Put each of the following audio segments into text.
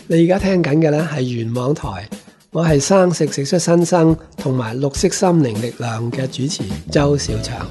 你而家聽緊嘅呢係元網台，我係生食食出新生同埋綠色心靈力量嘅主持周小祥。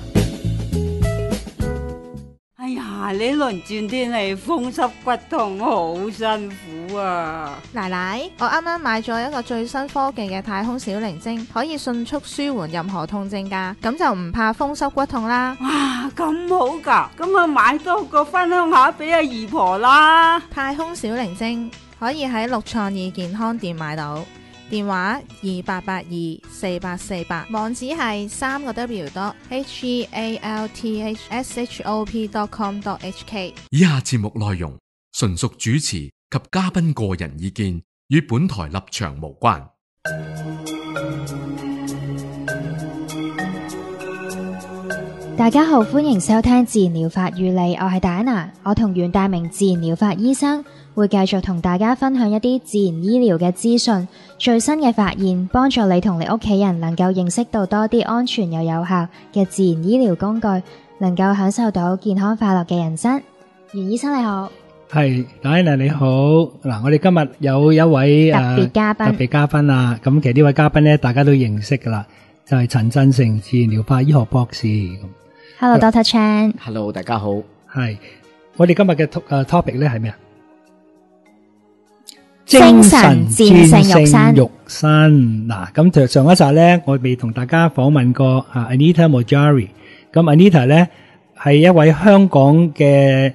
哎呀，呢輪轉天氣風濕骨痛，好辛苦啊！ 奶奶，我啱啱買咗一個最新科技嘅太空小靈精，可以迅速舒緩任何痛症㗎，咁就唔怕風濕骨痛啦。 哇，咁好㗎，咁啊買多個分享下俾阿姨婆啦。 太空小靈精可以喺綠創意健康店買到，電話28824848，網址係3個W.healthshop.com.hk。 以下節目內容純屬主持及嘉賓個人意見，與本台立場無關。 大家好，歡迎收聽自然療法與你，我係戴娜，我同袁大明自然療法醫生會繼續同大家分享一啲自然醫療嘅資訊、最新嘅發現，幫助你同你屋企人能夠認識到多啲安全又有效嘅自然醫療工具，能夠享受到健康快樂嘅人生。袁醫生你好。 係，戴娜你好。嗱，我哋今日有一位特別嘉賓啊。咁其實呢位嘉賓咧，大家都認識噶啦，就係陳振誠自然療法醫學博士。 Hello Dr. Chan。 Hello， 大家好。 係，我哋今日嘅topic 咧係咩啊？ 精神戰勝肉身。嗱，咁就上一集咧，我未同大家訪問過Anita Moojary。咁 Anita 咧係一位香港嘅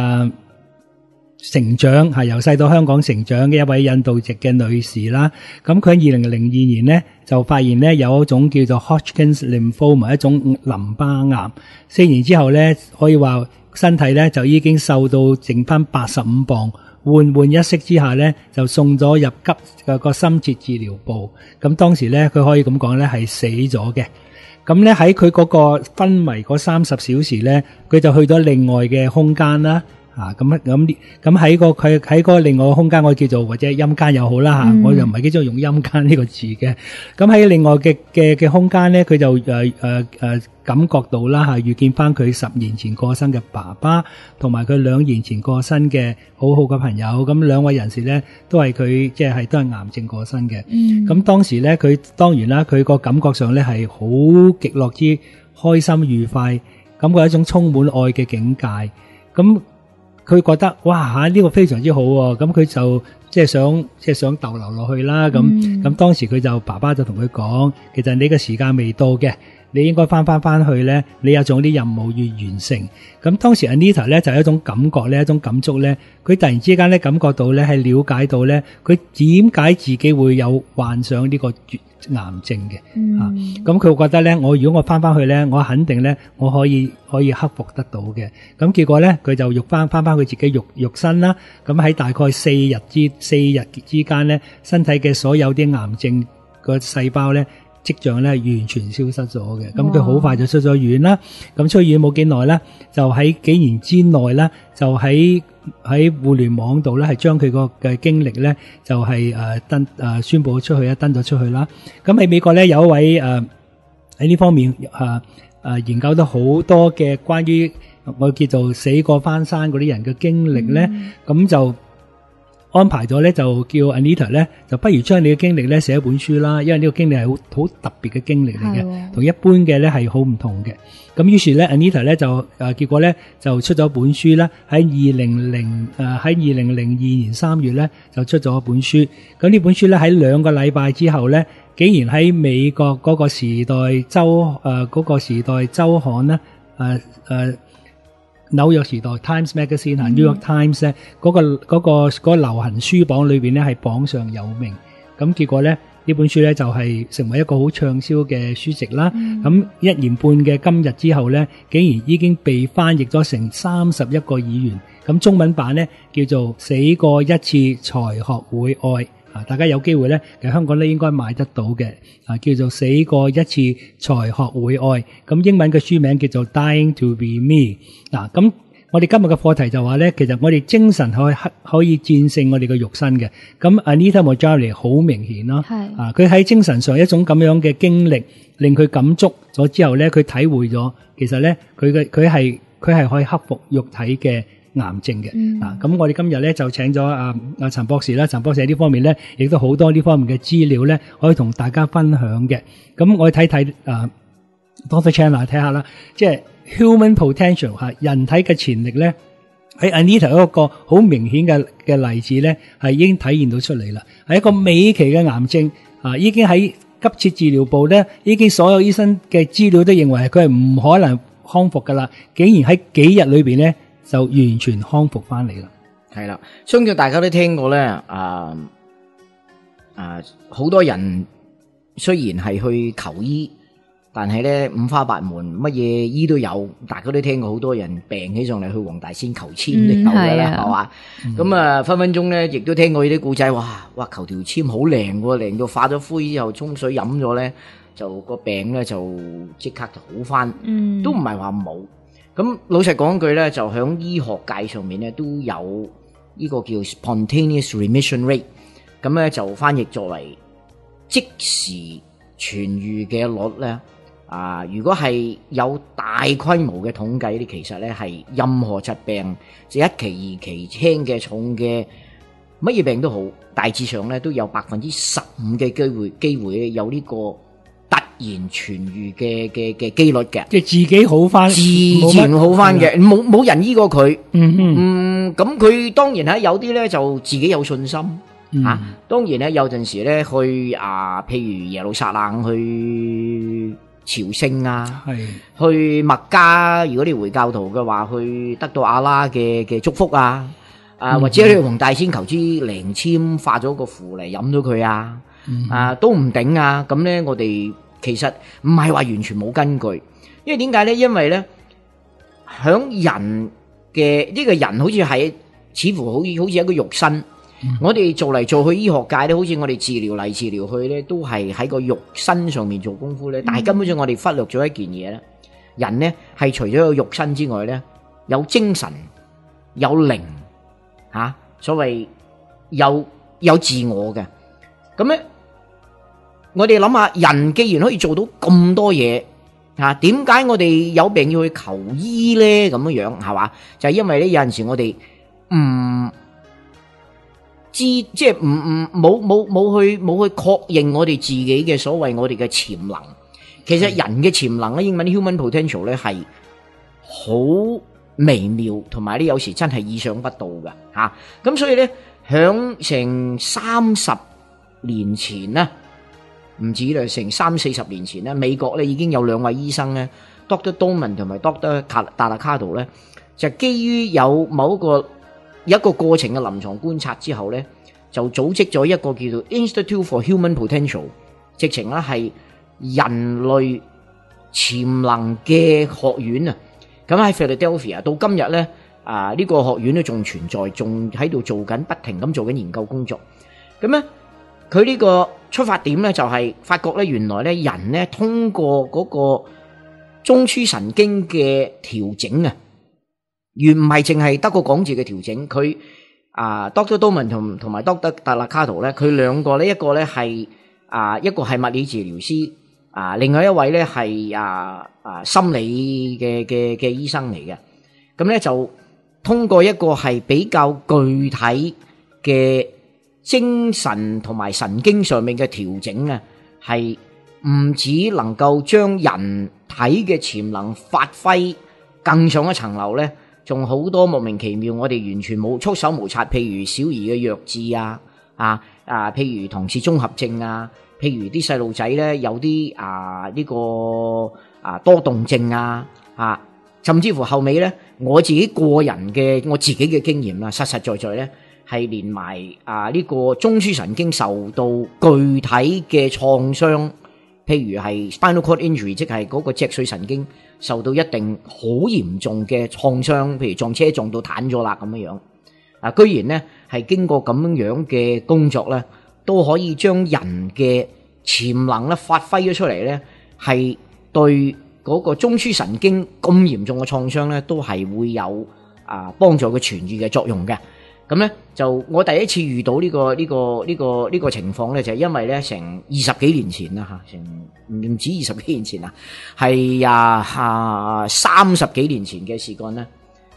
成長，係由細到香港成長嘅一位印度籍嘅女士啦。咁佢喺2002年咧就發現咧有一種叫做 Hodgkin's lymphoma， 一種淋巴癌。4年之後咧，可以話身體咧就已經瘦到剩翻85磅，換一息之下咧就送咗入急個深切治療部。咁當時咧佢可以咁講咧係死咗嘅。咁咧喺佢嗰個昏迷嗰30小時咧，佢就去咗另外嘅空間啦。咁喺佢喺個另外個空間，我叫做或者陰間又好啦吓，我又唔係幾中意用陰間呢個字嘅。咁喺另外嘅空間咧，佢就感覺到啦吓，遇見翻佢10年前過身嘅爸爸，同埋佢2年前過身嘅好好嘅朋友。咁兩位人士咧都係佢都係癌症過身嘅。咁當時咧佢當然啦，佢個感覺上咧係好極樂之開心愉快，感覺一種充滿愛嘅境界。咁佢覺得哇呢個非常之好喎，咁佢就想逗留落去啦。咁當時佢就爸爸就同佢講，其實你嘅時間未到嘅，你應該翻去咧，你有種啲任務要完成。咁當時 Anita 咧就有一種感覺咧，一種感觸咧，佢突然之間咧感覺到咧係了解到咧，佢點解自己會有患上呢個癌症嘅。咁佢覺得咧，如果我翻去咧，我肯定咧我可以克服得到嘅。咁結果咧佢就翻佢自己肉身啦。咁喺大概4日之間咧，身體嘅所有啲癌症個細胞咧跡象咧完全消失咗嘅。咁佢好快就出咗院啦。咁出院冇幾耐啦，就喺幾年之內啦，就喺互聯網度咧係將佢個嘅經歷咧就係宣佈出去登咗出去啦。咁喺美國咧有一位喺呢方面研究到好多嘅關於我叫做死過翻山嗰啲人嘅經歷咧，咁就安排咗咧，就叫 Anita 咧，就不如將你嘅經歷咧寫一本書啦，因為呢個經歷係好特別嘅經歷嚟嘅，同一般嘅咧係好唔同嘅。咁於是咧 Anita 咧就結果咧就出咗本書啦，喺2002年3月咧就出咗本書。咁呢本書咧喺2個禮拜之後咧，竟然喺美國嗰個時代週刊咧紐約時代 Times Magazine New York Times 咧嗰個流行書榜裏邊咧係榜上有名。咁結果咧呢本書咧就係成為一個好暢銷嘅書籍啦。咁1年半嘅今日之後咧，竟然已經被翻譯咗成31個語言。咁中文版咧叫做死過一次才學會愛。大家有機會咧，其實香港咧應該買得到嘅，叫做死過一次才學會愛。咁英文嘅書名叫做 Dying to be me。咁我哋今日嘅課題就話咧，其實我哋精神可以戰勝我哋嘅肉身嘅。咁 Anita Moojary 好明顯咯，佢喺精神上一種咁樣嘅經歷，令佢感觸咗之後咧，佢體會咗，其實咧佢係可以克服肉體嘅癌症嘅。咁我哋今日咧就請咗阿陳博士啦，陳博士喺呢方面咧亦都好多呢方面嘅資料咧，可以同大家分享嘅。咁我哋睇睇Dr. Chan 睇下啦，即係 human potential 人體嘅潛力咧，喺 Anita 一個好明顯嘅例子咧，係已經體現到出嚟啦。係一個尾期嘅癌症已經喺急切治療部咧，已經所有醫生嘅資料都認為佢係唔可能康復噶啦，竟然喺幾日裏邊咧就完全康復翻嚟啦。 係啦，相信大家都聽過咧，好多人雖然係去求醫，但係咧五花八門，乜嘢醫都有。大家都聽過好多人病起上嚟去黃大仙求簽都有嘅啦，係嘛？咁分分鐘咧，亦都聽過呢啲故仔，哇！求條簽好靈喎，靈到化咗灰之後沖水飲咗咧，就個病咧就即刻就好翻。都唔係話冇。咁老實講句咧，就響醫學界上面咧都有呢個叫 spontaneous remission rate， 咁咧就翻譯作為即時痊愈嘅率咧。如果係有大規模嘅統計咧，其實咧係任何疾病，即係一期、二期、輕嘅、重嘅，乜嘢病都好，大致上咧都有15%嘅機會咧有呢個突然痊愈嘅機率嘅，即係自己好翻， 自然好翻嘅，冇人醫過佢。咁佢當然有啲咧就自己有信心。當然咧有陣時咧去譬如耶路撒冷去朝聖啊，去麥加，如果你回教徒嘅話，去得到阿拉嘅祝福啊，或者去黃大仙求支靈籤，化咗個符嚟飲咗佢啊，都唔頂啊。咁咧我哋其實唔係話完全冇根據，因為點解咧？因為咧響人嘅呢個人好似係似乎好似一個肉身。我哋做嚟做去醫學界咧，好似我哋治療嚟治療去咧，都係喺個肉身上面做功夫咧。但係根本上我哋忽略咗一件嘢咧，人咧係除咗有肉身之外咧，有精神、有靈，所謂有自我嘅。咁咧，我哋諗下，人既然可以做到咁多嘢，點解我哋有病要去求醫咧？咁樣係嘛？就係因為咧有陣時我哋即係冇去確認我哋自己嘅所謂我哋嘅潛能。其實人嘅潛能咧，英文 human potential 咧係好微妙，同埋咧有時真係意想不到嘅吓。咁所以咧，響成30年前咧，唔止啦，成30-40年前咧，美國咧已經有2位醫生咧 ，Dr. Dolman 同埋 Dr. 達拉卡圖咧，就基於有一個過程嘅臨床觀察之後咧，就組織咗一個叫做 Institute for Human Potential， 直情咧係人類潛能嘅學院啊。咁喺 Philadelphia 到今日咧，呢個學院都仲存在，仲喺度做緊，不停咁做緊研究工作。咁咧，佢呢個出發點咧就係發覺咧，原來咧人咧通過嗰個中樞神經嘅調整啊。原唔係淨係得個講字嘅調整，佢Dr. Dolman 同埋 Dr. 達拉卡圖咧，佢兩個咧，一個咧係一個係物理治療師，另外一位咧係心理嘅醫生嚟嘅。咁咧就通過一個係比較具體嘅精神同埋神經上面嘅調整啊，係唔只能夠將人體嘅潛能發揮更上一層樓咧。仲好多莫名其妙，我哋完全冇束手無策。譬如小兒嘅弱智譬如唐氏綜合症啊，譬如啲細路仔咧有啲多動症甚至乎後尾咧，我自己自己嘅經驗啦，實實在在咧係連埋呢個中樞神經受到具體嘅創傷，譬如係 spinal cord injury， 即係嗰個脊髓神經受到一定好嚴重嘅創傷，譬如撞車撞到癱咗啦咁樣樣。居然咧係經過咁樣嘅工作咧，都可以將人嘅潛能咧發揮咗出嚟咧，係對嗰個中樞神經咁嚴重嘅創傷咧，都係會有幫助佢痊愈嘅作用嘅。咁咧就我第一次遇到呢個情況咧，就係因為咧成20幾年前啦嚇，成唔止20幾年前啦，係30幾年前嘅事幹咧。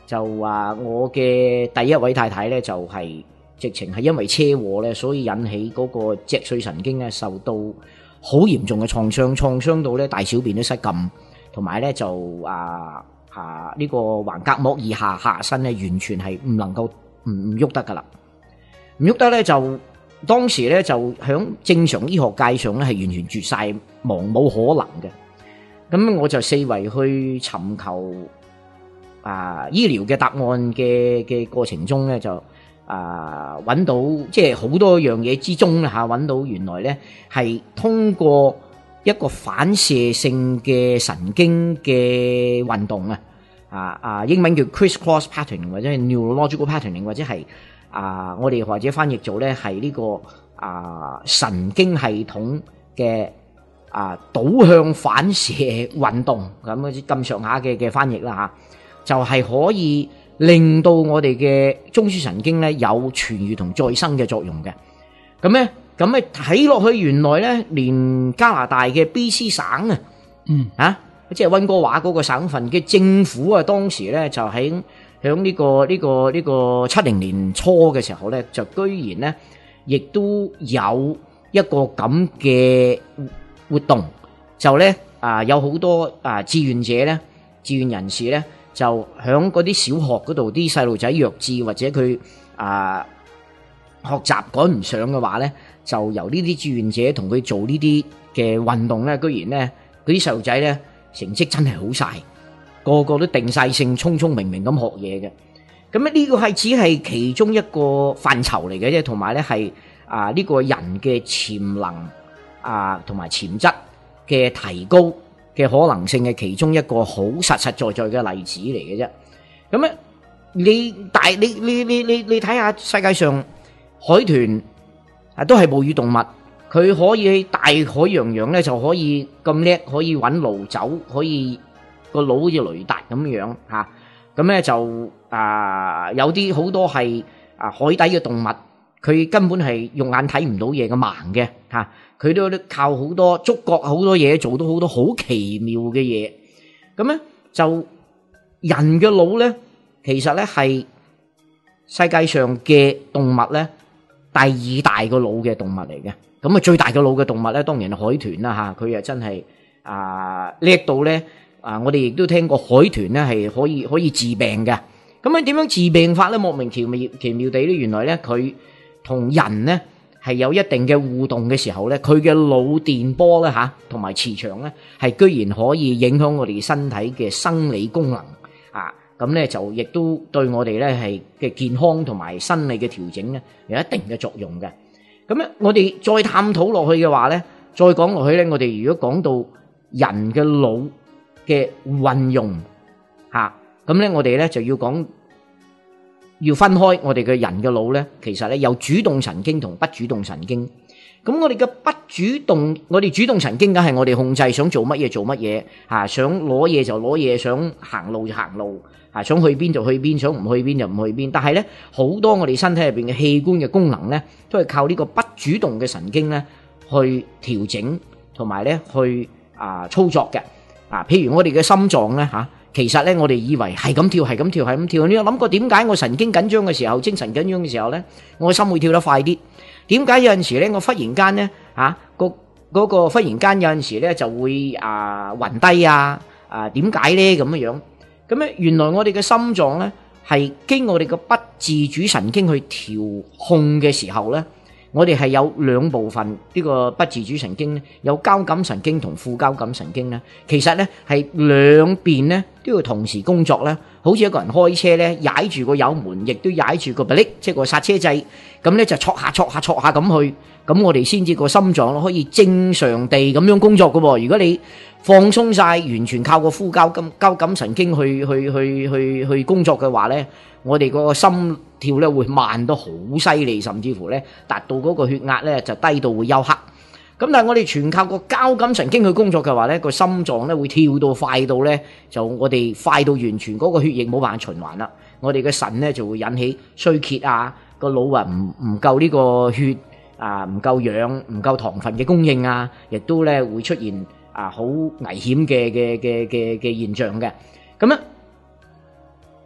就話我嘅第一位太太咧就係、直情係因為車禍咧，所以引起嗰個脊髓神經咧受到好嚴重嘅創傷到咧大小便都失禁，同埋咧就呢個橫膈膜以下身咧完全係唔能夠唔喐得噶啦，唔喐得咧就當時咧就響正常醫學界上咧係完全絕晒望冇可能嘅。咁我就四圍去尋求醫療嘅答案嘅過程中咧，就揾到即係好多樣嘢之中啦嚇，揾到原來咧係通過一個反射性嘅神經嘅運動英文叫 criss-cross patterning 或者係 neurological patterning 或者係我哋或者翻譯做咧係呢個神經系統嘅導向反射運動咁上下嘅翻譯啦嚇，就係可以令到我哋嘅中樞神經咧有痊癒同再生嘅作用嘅。咁咧睇落去原來咧連加拿大嘅 BC 省即係溫哥華嗰個省份嘅政府當時咧就響呢個70年初嘅時候咧，就居然咧亦都有一個咁嘅活動，就咧有好多志願者咧、志願人士咧，就響嗰啲小學嗰度啲細路仔弱智或者佢學習趕唔上嘅話咧，就由呢啲志願者同佢做呢啲嘅運動咧，居然咧嗰啲細路仔咧成績真係好晒，個個都定晒性，聰聰明明咁學嘢嘅。咁呢個係只係其中一個範疇嚟嘅啫，同埋咧係呢個人嘅潛能同埋潛質嘅提高嘅可能性嘅其中一個好實實在在嘅例子嚟嘅啫。咁咧你睇下世界上海豚都係哺乳動物，佢可以喺大海洋洋咧就可以咁叻，可以揾路走，可以個腦好似雷達咁樣嚇。咁咧就有啲好多係海底嘅動物，佢根本係用眼睇唔到嘢嘅盲嘅嚇，佢都靠好多觸覺好多嘢做到好多好奇妙嘅嘢。咁咧就人嘅腦咧，其實咧係世界上嘅動物咧第二大個腦嘅動物嚟嘅。咁最大嘅腦嘅動物咧，當然係海豚啦嚇，佢真係叻到咧我哋亦都聽過海豚咧係可以治病嘅。咁點樣治病法咧？莫名其妙地咧，原來咧佢同人咧係有一定嘅互動嘅時候咧，佢嘅腦電波咧同埋磁場咧係居然可以影響我哋身體嘅生理功能咁咧就亦都對我哋咧係嘅健康同埋生理嘅調整咧有一定嘅作用嘅。咁咧我哋再探討落去嘅話咧，再講落去咧，我哋如果講到人嘅腦嘅運用咁咧我哋咧就要分開我哋嘅人嘅腦咧，其實咧有主動神經同不主動神經。咁我哋嘅我哋主動神經梗係我哋控制想做乜嘢做乜嘢想攞嘢就攞嘢，想行路就行路想去邊就去邊，想唔去邊就唔去邊。但係咧好多我哋身體入邊嘅器官嘅功能咧，都係靠呢個不主動嘅神經咧去調整同埋咧去操作嘅。譬如我哋嘅心臟咧其實咧我哋以為係咁跳係咁跳係咁跳，你有諗過點解我神經緊張嘅時候、精神緊張嘅時候咧，我心會跳得快啲？點解有陣時咧我忽然間咧嗰個忽然間有陣時咧就會暈低點解咧咁樣？咁咧原來我哋嘅心臟咧係經我哋嘅不自主神經去調控嘅時候咧，我哋係有兩部分，呢個不自主神經咧有交感神經同副交感神經咧，其實咧係兩邊咧都要同時工作咧，好似一個人開車咧，踩住個油門，亦都踩住個迫即係個剎車掣，咁咧就挫下咁去，咁我哋先至個心臟可以正常地咁樣工作㗎喎。如果你放鬆晒，完全靠個副交感神經去工作嘅話咧，我哋個心跳咧會慢得好犀利，甚至乎咧達到嗰個血壓咧就低到會休克。咁但係我哋全靠個交感神經去工作嘅話咧，個心臟咧會跳到快到咧，就我哋快到完全嗰個血液冇辦法循環啦。我哋嘅腎咧就會引起衰竭個腦唔夠呢個血唔夠氧唔夠糖分嘅供應亦都咧會出現好危險嘅現象嘅。咁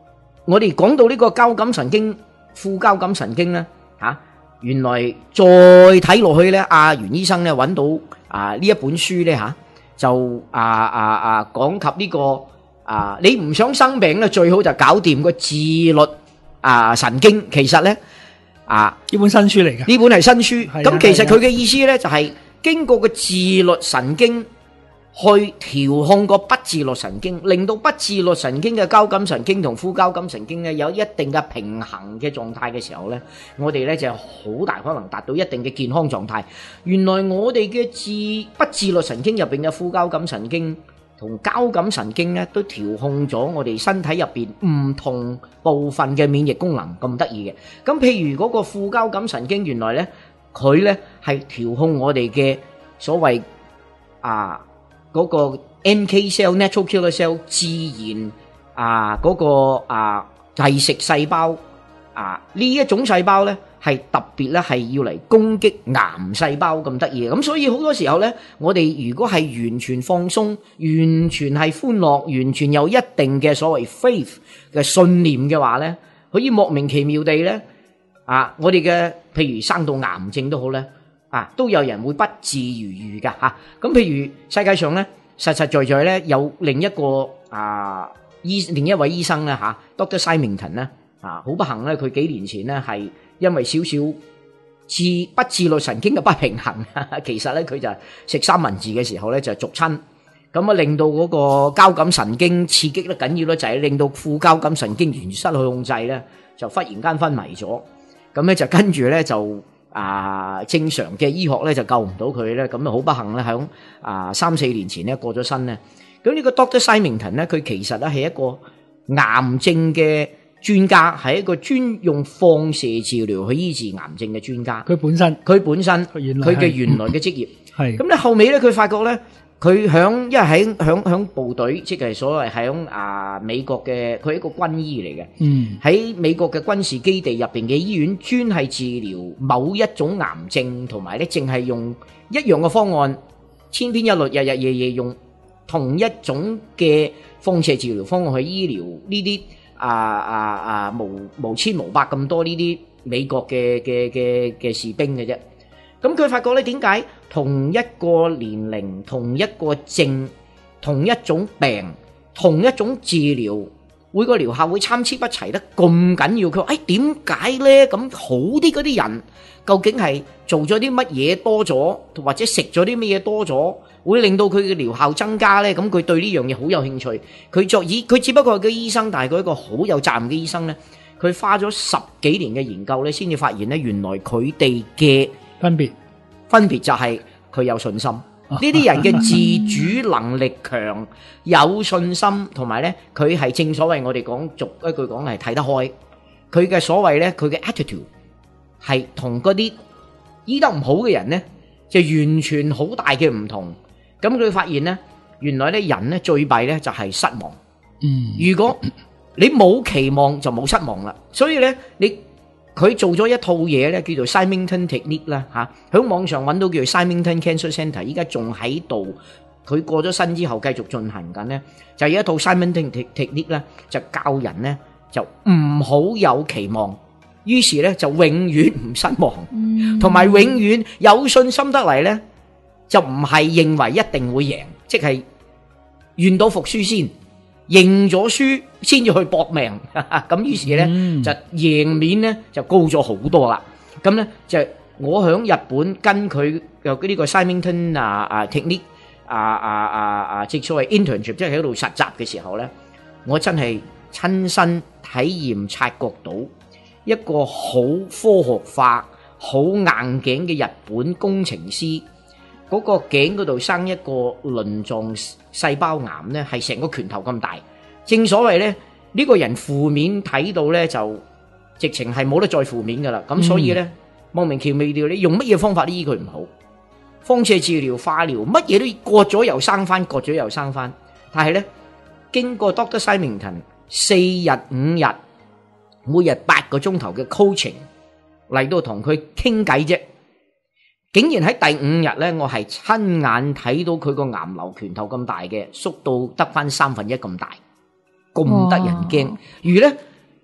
我哋講到呢個交感神經、副交感神經咧，原來再睇落去咧，阿袁醫生咧揾到呢一本書咧就講及呢個你唔想生病咧，最好就搞掂個自律神經。其實咧呢本新書嚟嘅， 呢本係新書。 係啊咁其實佢嘅意思咧就係經過個自律神經去調控個不自律神經，令到不自律神經嘅交感神經同副交感神經咧有一定嘅平衡嘅狀態嘅時候咧，我哋咧就好大可能達到一定嘅健康狀態。原來我哋嘅不自律神經入邊嘅副交感神經同交感神經咧，都調控咗我哋身體入邊唔同部分嘅免疫功能，咁得意嘅。咁譬如嗰個副交感神經，原來咧佢咧係調控我哋嘅所謂嗰個 NK cell natural killer cell 自然嗰個係食細胞呢一種細胞咧係特別咧係要嚟攻擊癌細胞，咁得意嘅。咁所以好多時候咧，我哋如果係完全放鬆、完全係歡樂、完全有一定嘅所謂 faith 嘅信念嘅話咧，可以莫名其妙地咧我哋嘅譬如生到癌症都好咧。都有人會不治而愈噶吓，咁譬如世界上咧，實實在在咧有另一個另一位醫生咧Dr. Symington 咧好不幸咧，佢幾年前咧係因為少少不自律神經嘅不平衡，其實咧佢就食三文治嘅時候咧就逐親，咁令到嗰個交感神經刺激得緊要咧，就係令到副交感神經完全失去控制咧，就忽然間昏迷咗，咁咧就跟住咧就。正常嘅醫學咧就救唔到佢咧，咁啊好不幸咧喺3-4年前咧過咗身咧。咁呢個 Dr. Symington 咧，佢其實咧係一個癌症嘅專家，係一個專用放射治療去醫治癌症嘅專家。 佢本身佢嘅原來嘅職業係咁咧，後尾咧佢發覺咧。佢因為喺部隊，即係所謂喺美國嘅，佢係一個軍醫嚟嘅。喺美國嘅軍事基地入邊嘅醫院，專係治療某一種癌症，同埋咧淨係用一樣嘅方案，千篇一律，日日夜夜用同一種嘅放射治療方案去醫療呢啲無千無百咁多呢啲美國嘅士兵嘅啫。咁佢發覺咧，點解同一個年齡、同一個症、同一種病、同一種治療，每個療效會參差不齊得咁緊要？佢話：點解咧？咁好啲嗰啲人，究竟係做咗啲乜嘢多咗，或者食咗啲乜嘢多咗，會令到佢嘅療效增加咧？咁佢對呢樣嘢好有興趣。佢只不過係個醫生，但係佢一個好有責任嘅醫生咧。佢花咗10幾年嘅研究咧，先至發現咧，原來佢哋嘅分別就係佢有信心，呢啲人嘅自主能力強，有信心，同埋咧佢係正所謂我哋講俗一句講係睇得開，佢嘅所謂咧佢嘅 attitude 係同嗰啲醫得唔好嘅人咧就完全好大嘅唔同。咁佢發現咧，原來咧人咧最弊咧就係失望。如果你冇期望就冇失望啦，所以咧佢做咗一套嘢咧，叫做 Symington Technique 啦嚇，喺網上揾到叫做 Symington Cancer Centre， 依家仲喺度。佢過咗身之後繼續進行緊咧，就有一套 Symington Technique 咧，就教人咧就唔好有期望，於是咧就永遠唔失望，同埋永遠有信心得嚟咧，就唔係認為一定會贏，即係願賭服輸先。認咗輸先至去搏命，咁於是咧就贏面咧就高咗好多啦。咁咧就我響日本跟佢有呢個 Symington technique 即係所謂 internship， 即係喺度實習嘅時候咧，我真係親身體驗察覺到一個好科學化、好硬頸嘅日本工程師。嗰個頸嗰度生一個鱗狀細胞癌咧，係成個拳頭咁大。正所謂咧，呢個人負面睇到咧，就直情係冇得再負面噶啦。咁所以咧，莫名其妙地，你用乜嘢方法都醫佢唔好，放射治療、化療，乜嘢都割咗又生翻，割咗又生翻。但係咧，經過 Dr. Symington 4日5日，每日8個鐘頭嘅 coaching 嚟到同佢傾偈啫。竟然喺第5日咧，我係親眼睇到佢個癌瘤拳頭咁大嘅，縮到得翻1/3咁大，咁得人驚。如咧，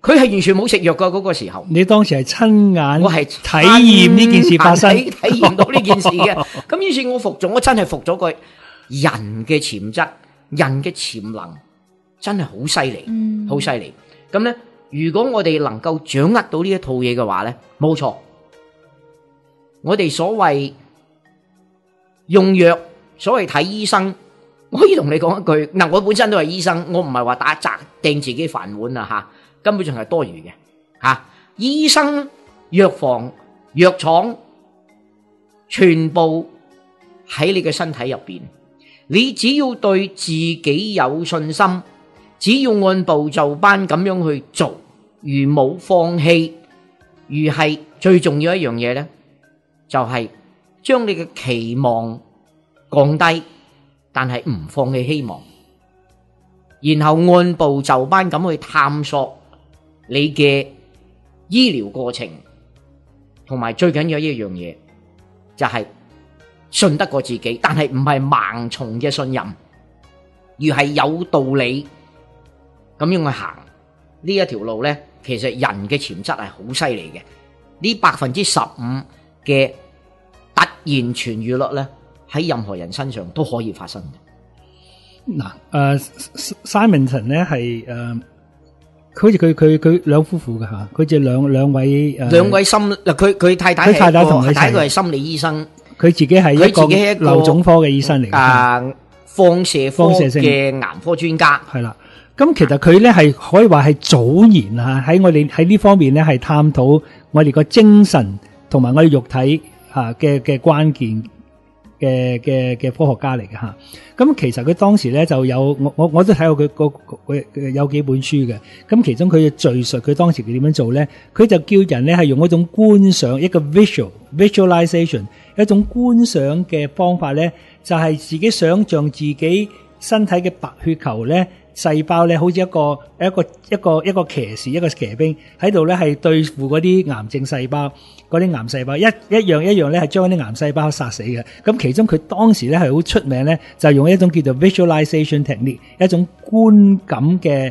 佢係完全冇食藥噶嗰個時候。 你當時係親眼我係體驗呢件事發生， 體驗到呢件事嘅。咁於是我服咗，我真係服咗個人嘅潛質、人嘅潛能，真係好犀利，好犀利。咁咧，如果我哋能夠掌握到呢一套嘢嘅話咧，冇錯，我哋所謂用藥，所謂睇醫生，我可以同你講一句，嗱，我本身都係醫生，我唔係話打砸掟自己飯碗啊吓。根本上係多餘嘅吓，醫生、藥房、藥廠，全部喺你嘅身體入邊。你只要對自己有信心，只要按部就班咁樣去做，如冇放棄，如係最重要一樣嘢咧，就係將你嘅期望降低，但係唔放棄希望，然後按部就班咁去探索你嘅醫療過程，同埋最緊要一樣嘢就係信得過自己，但係唔係盲從嘅信任，而係有道理咁樣去行呢一條路咧。其實人嘅潛質係好犀利嘅，呢15%嘅突然痊愈率咧，喺任何人身上都可以發生嘅。 嗱，Simonton 咧係好似佢兩夫婦嘅吓，佢就兩位心，佢太太同佢睇佢係心理醫生，佢自己係一個瘤腫科嘅醫生嚟嘅，放射科嘅癌科專家係啦。咁其實佢咧係可以話係早年啊，喺我哋喺呢方面咧係探討我哋個精神同埋我哋肉體吓嘅關鍵嘅科學家嚟嘅吓。咁其實佢當時咧就有我都睇過佢有幾本書嘅。咁其中佢嘅敘述佢當時佢點樣做咧？佢就叫人咧係用一種觀想，一個 visualization， 一種觀想嘅方法咧，就係自己想象自己身體嘅白血球咧。細胞咧，好似一個騎士，一個騎兵喺度咧，係對付嗰啲癌症細胞，嗰啲癌細胞一樣咧，係將嗰啲癌細胞殺死嘅。咁其中佢當時咧係好出名咧，就係用一種叫做 visualization technique， 一種觀感嘅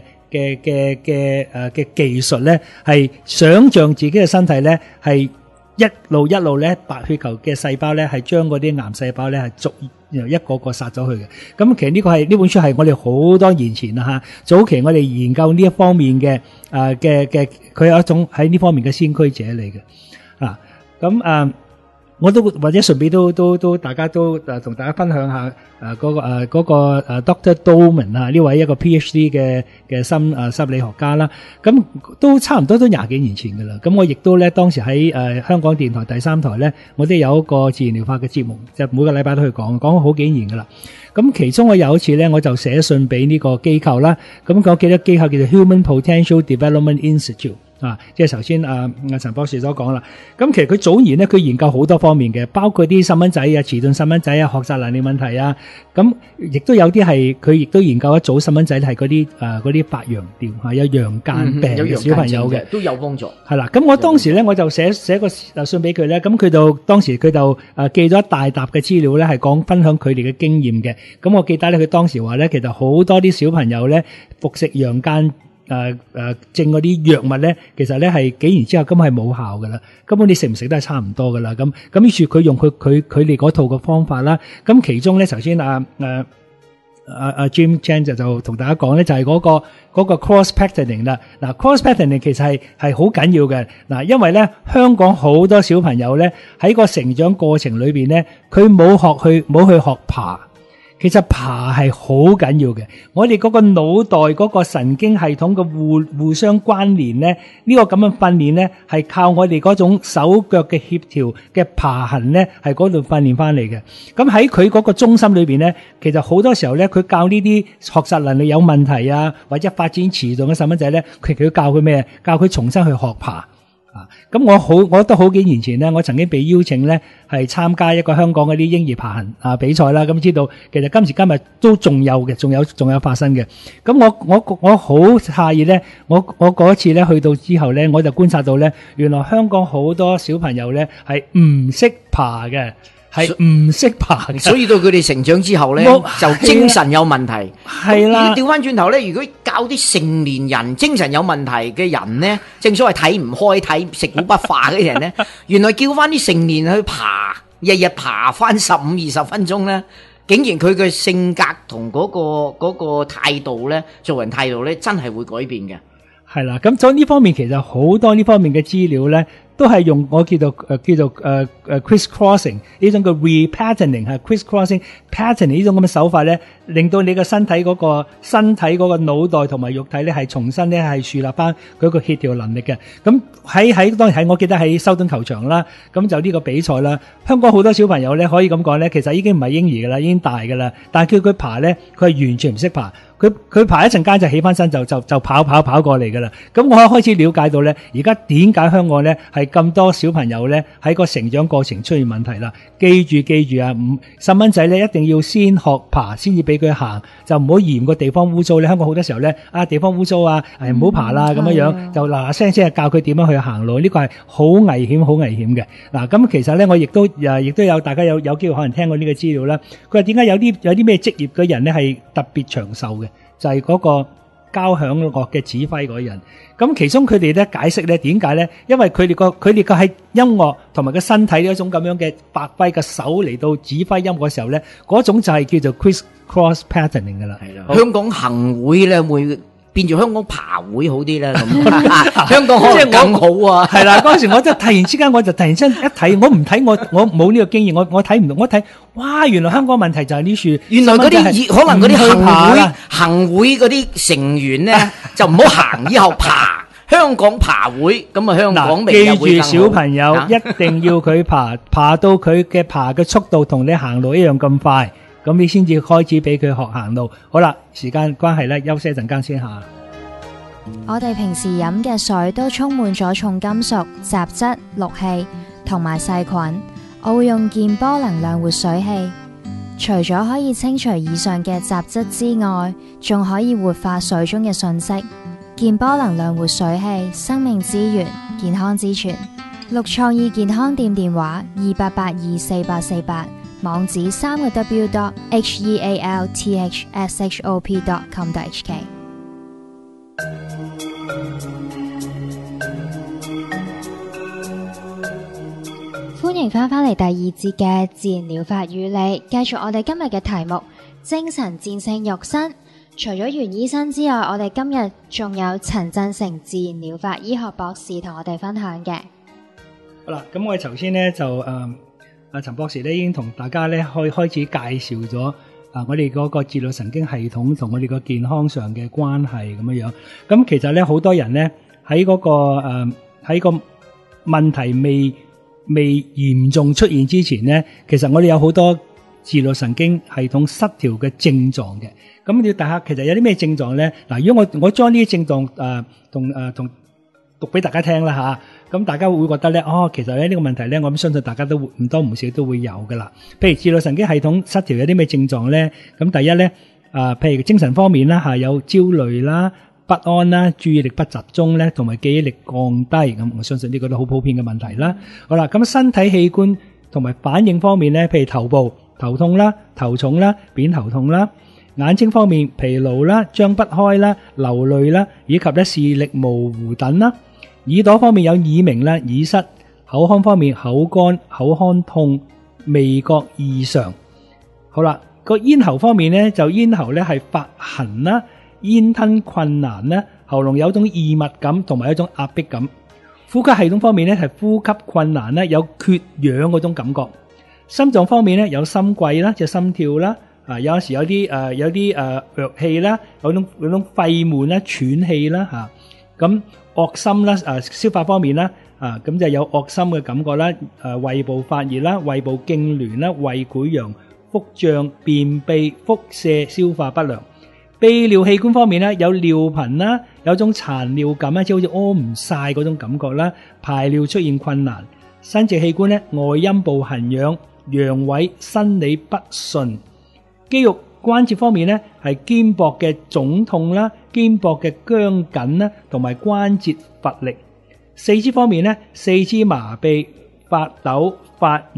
技術咧，係想像自己嘅身體咧係一路咧，白血球嘅細胞咧係將嗰啲癌細胞咧係逐一個個殺咗去嘅。咁其實呢本書係我哋好多年前啦吓，早期我哋研究呢一方面嘅佢有一種喺呢方面嘅先驅者嚟嘅啊。咁我都或者順便都大家都同大家分享下嗰個Dr. Dolman 啊，呢位一個 PhD 嘅心理學家啦。咁都差唔多都20幾年前噶啦。咁我亦都咧當時喺香港電台第3台咧，我都有一個自然療法嘅節目，就每個禮拜都去講咗好幾年噶啦。咁其中我有一次咧，我就寫信俾呢個機構啦。咁我記得機構叫做 Human Potential Development Institute。即係頭先陳博士所講啦。咁其實佢早年咧，佢研究好多方面嘅，包括啲細蚊仔啊、遲鈍細蚊仔啊、學習能力問題啊。咁亦都有啲係佢亦都研究一組細蚊仔係嗰啲白羊吊有陽間病嘅小朋友嘅， 都有幫助。 係啦，咁我當時咧我就寫個信俾佢咧，咁佢就當時佢就寄咗一大沓嘅資料咧，係講分享佢哋嘅經驗嘅。咁我記得咧，佢當時話咧，其實好多啲小朋友咧服食陽間正嗰啲藥物咧，其實咧係幾年之後根本係冇效噶啦，根本你食唔食都係差唔多噶啦。咁於是佢用佢哋嗰套嘅方法啦。咁其中咧，頭先Jim Chan 就同大家講咧，就係嗰個 cross patterning 啦。嗱 cross patterning 其實係好緊要嘅。嗱，因為咧香港好多小朋友咧喺個成長過程裏邊咧，佢冇去學爬。其實爬係好緊要嘅，我哋嗰個腦袋嗰個神經系統嘅互相關聯咧，呢個咁樣訓練咧係靠我哋嗰種手腳嘅協調嘅爬行咧，係嗰度訓練翻嚟嘅。咁喺佢嗰個中心裏邊咧，其實好多時候咧，佢教呢啲學習能力有問題啊，或者發展遲鈍嘅細蚊仔咧，佢教佢咩？教佢重新去學爬。咁我都好幾年前咧，我曾經被邀請咧係參加一個香港嗰啲嬰兒爬行比賽啦。咁知道其實今時今日都仲有嘅，仲有發生嘅。咁我好詫異咧，我嗰一次咧去到之後咧，我就觀察到咧，原來香港好多小朋友咧係唔識爬嘅， 係唔識爬嘅， 所以到佢哋成長之後咧，就精神有問題。 係啦， 調翻轉頭咧，如果教啲成年人精神有問題嘅人咧，正所謂睇唔開、睇食古不化嘅人咧，原來叫翻啲成年去爬，日日爬翻15-20分鐘咧，竟然佢嘅性格同嗰個態度咧，做人態度咧，真係會改變嘅。 係啦，咁所以呢方面其實好多呢方面嘅資料咧，都係用我叫做 criss crossing 呢種嘅 repatterning 係 criss crossing patterning 呢種咁嘅手法咧，令到你嘅身體嗰個腦袋同埋肉體咧係重新咧係樹立翻佢個協調能力嘅。咁喺當然係我記得喺修頓球場啦，咁就呢個比賽啦，香港好多小朋友咧可以咁講咧，其實已經唔係嬰兒噶啦，已經大噶啦，但係佢爬咧，佢係完全唔識爬。佢爬一陣間就起翻身就跑過嚟噶啦。咁我開始了解到咧，而家點解香港咧係咁多小朋友咧喺個成長過程出現問題啦？記住啊，細蚊仔咧一定要先學爬先至俾佢行，就唔好嫌個地方污糟咧。香港好多時候咧地方污糟啊，唔好爬啦咁樣，就嗱聲先係教佢點樣去行路，呢個係好危險嘅。嗱，咁其實咧我亦都有大家有機會可能聽過呢個資料啦。佢話點解有啲咩職業嘅人咧係特別長壽嘅？就係嗰個交響樂嘅指揮嗰人，咁其中佢哋咧解釋咧點解咧？因為佢哋個喺音樂同埋個身體呢一種咁樣嘅發揮嘅手嚟到指揮音樂嘅時候咧，嗰種就係叫做 criss cross patterning 噶啦。係啦，香港行會咧會變做香港爬會好啲啦，咁香港可能更好啊。係啦，嗰陣時我就突然之間一睇，我唔睇我冇呢個經驗，我睇唔到，我睇哇，原來香港問題就係呢處，原來嗰啲可能嗰啲行會嗰啲成員咧就唔好行，以後爬香港爬會，咁啊香港未有會更好。記住小朋友一定要佢爬到佢嘅爬嘅速度同你行路一樣咁快。咁你先至開始俾佢學行路。好啦，時間關係咧，休息一陣間先下。 我哋平時飲嘅水都充滿咗重金屬、雜質、氯氣同埋細菌。我會用健波能量活水器，除咗可以清除以上嘅雜質之外，仲可以活化水中嘅訊息。健波能量活水器，生命之源，健康之泉。綠創意健康店電話28824848。網址3w.healthshop.com.hk。 歡迎翻返嚟第二節嘅自然療法與你，繼續我哋今日嘅題目：精神戰勝肉身。除咗袁醫生之外，我哋今日仲有陳振成自然療法醫學博士同我哋分享嘅。 好啦，咁我哋頭先咧就陳博士咧已經同大家咧開始介紹咗我哋嗰個自律神經系統同我哋個健康上嘅關係咁樣樣。咁其實咧好多人咧喺嗰個喺個問題未嚴重出現之前咧，其實我哋有好多自律神經系統失調嘅症狀嘅。咁你大家其實有啲咩症狀咧？嗱，如果我將呢啲症狀同讀俾大家聽啦吓。咁大家會覺得咧，其實咧呢個問題咧，我相信大家都會唔多唔少都會有噶啦。譬如自律神經系統失調有啲咩症狀咧？咁第一咧，譬如精神方面啦，有焦慮啦、不安啦、注意力不集中咧，同埋記憶力降低。咁我相信呢個都好普遍嘅問題啦。好啦，咁身體器官同埋反應方面咧，譬如頭部頭痛啦、頭重啦、偏頭痛啦；眼睛方面疲勞啦、張不開啦、流淚啦，以及咧視力模糊等啦。耳朵方面有耳鳴啦、耳塞；口腔方面口乾、口腔痛、味覺異常。好啦，個咽喉方面咧就咽喉咧係發痕啦、咽吞困難啦、喉嚨有種異物感同埋一種壓迫感。呼吸系統方面咧係呼吸困難啦，有缺氧嗰種感覺。心臟方面咧有心悸啦，即係心跳啦，有時有啲弱氣啦，有種肺悶啦、喘氣啦吓。咁惡心啦，消化方面啦，咁就有惡心嘅感覺啦，胃部發熱啦，胃部痙攣啦，胃潰瘍、腹脹、便秘、腹瀉、消化不良。泌尿器官方面咧有尿頻啦，有種殘尿感啦，即係好似屙唔晒嗰種感覺啦，排尿出現困難。生殖器官咧外陰部痕癢、陽痿、生理不順。肌肉關節方面咧係肩膊嘅腫痛啦，肩膊嘅僵緊啦，同埋關節乏力。四肢方面咧，四肢麻痹、發抖、發熱、